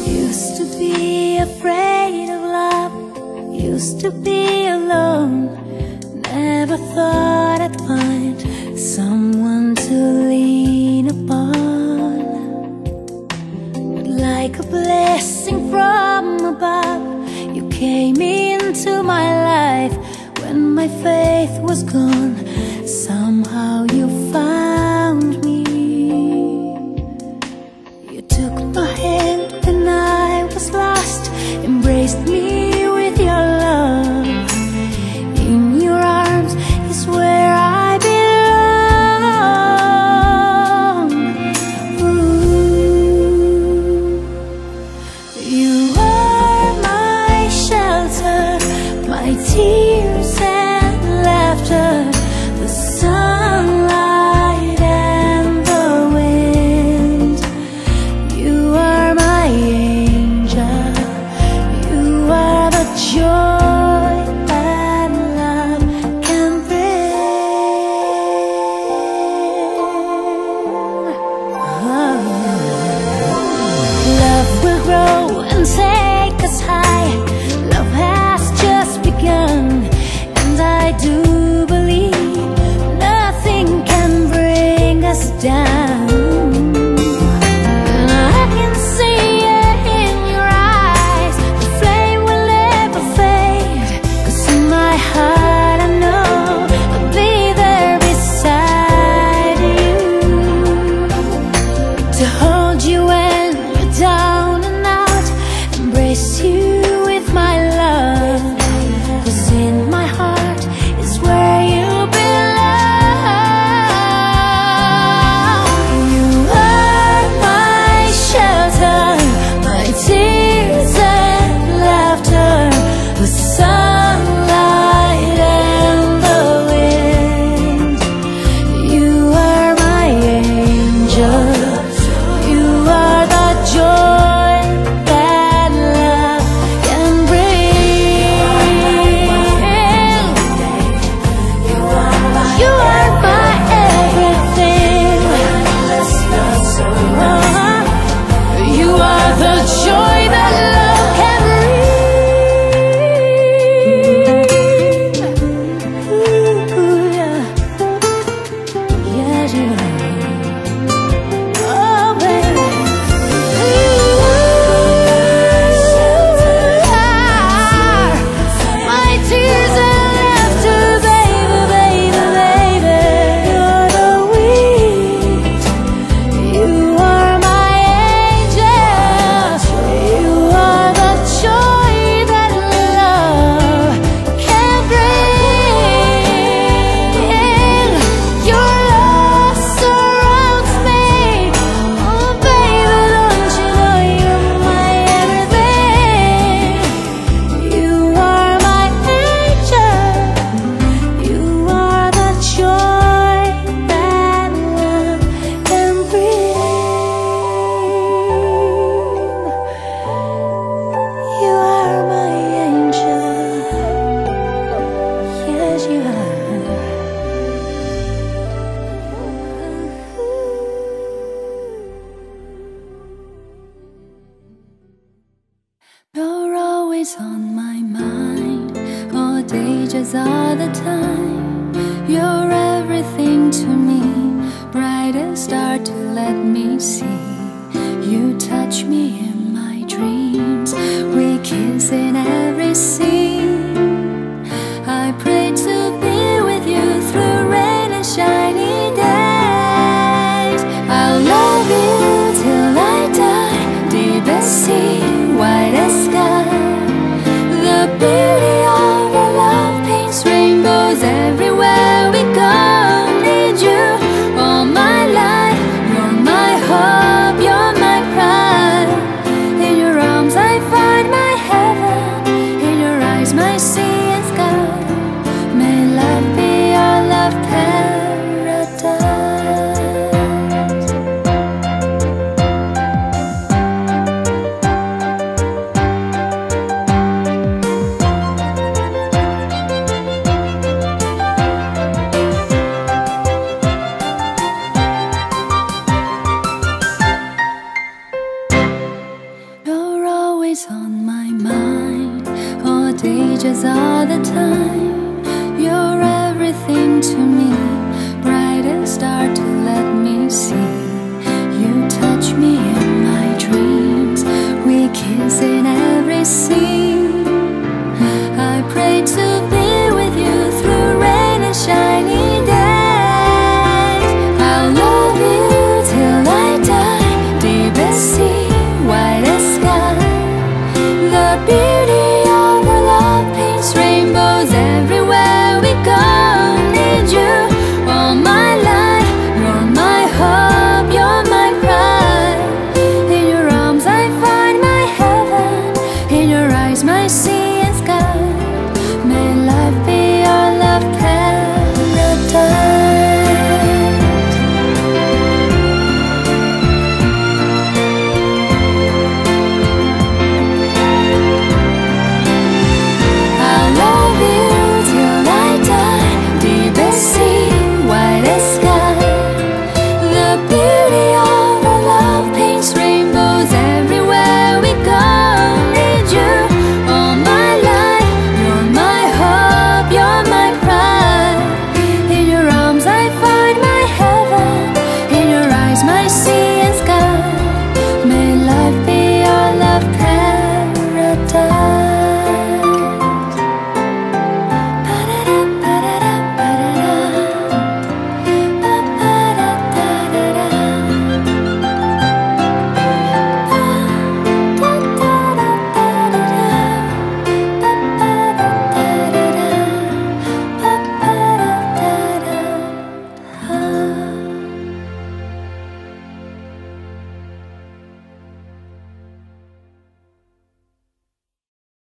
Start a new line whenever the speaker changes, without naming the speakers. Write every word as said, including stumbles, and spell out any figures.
Used to be afraid of love, used to be alone. Never thought I'd find someone to lean upon. But like a blessing from above, you came into my life when my faith was gone. Somehow you found me. You took my hand when I was lost, embraced me with your love. In your arms is where I belong. Ooh. You are my shelter, my tears and laughter, the sunlight and the wind. You are my angel, you are the joy that love can bring. Oh. Love will grow and take us high. Love has just begun, and I do believe nothing can bring us down. And I can see it in your eyes, the flame will never fade. 'Cause in my heart I know I'll be there beside you, to hold you when you're down and out, embrace you with my love. 'Cause in my heart is where you belong. You are my shelter, my tears and laughter, the sunlight and the wind. You are my angel, you are the joy that love can bring. You are my everything. Uh-huh. You are the joy that love can bring. Ooh, yeah. Yes, you are. Oh, baby. You are my tears and laughter, baby, baby, baby. You're the wind. You are my angel. You are the joy that love can bring. Your love surrounds me. Oh, baby, don't you know you're my everything? You are my angel. You are the joy that love can bring. You are my angel. Yes, you are. You're always on my mind, all day, just all the time. You're everything to me, brightest star to let me see. You touch me in my dreams, we kiss in every scene. I pray to be with you through rain and shiny days. I'll love you till I die, deepest sea, widest sky. The beauty of our love paints rainbows everywhere we go. Need you all my life, you're my hope, you're my pride. always on my mind, all day, just all the time. You're everything to me, brightest star to let me see. You touch me